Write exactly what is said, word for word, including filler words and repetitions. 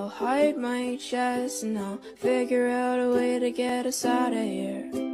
I'll hide my chest and I'll figure out a way to get us out of here.